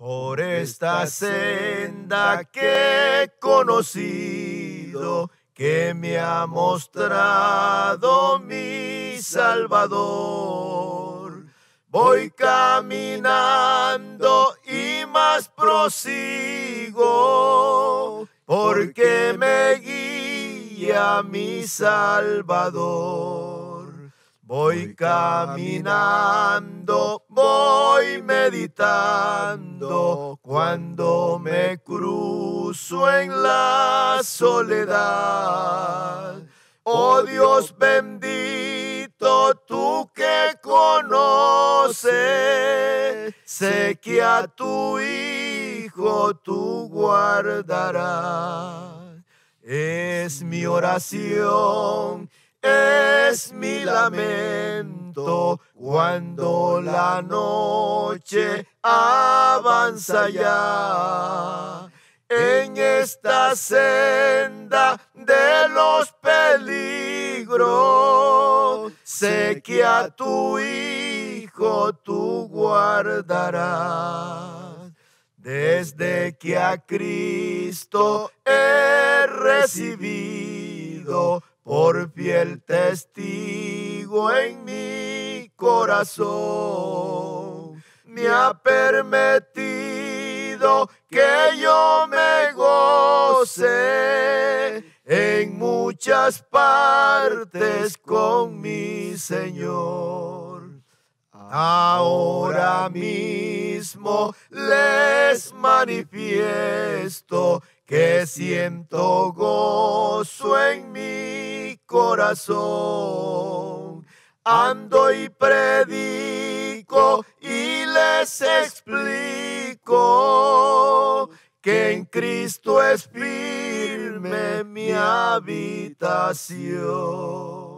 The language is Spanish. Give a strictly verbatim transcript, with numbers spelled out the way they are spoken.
Por esta senda que he conocido, que me ha mostrado mi Salvador. Voy caminando y más prosigo, porque me guía mi Salvador. Voy caminando, voy meditando, cuando me cruzo en la soledad. Oh Dios bendito, tú que conoces, sé que a tu Hijo tú guardarás. Es mi oración, es mi lamento, cuando la noche avanza ya. En esta senda de los peligros, sé que a tu Hijo tú guardarás. Desde que a Cristo he recibido, por fiel testigo en mi corazón, me ha permitido que yo me goce en muchas partes con mi Señor. Ahora mismo les manifiesto que siento gozo en mi corazón. Ando y predico y les explico que en Cristo es firme mi habitación.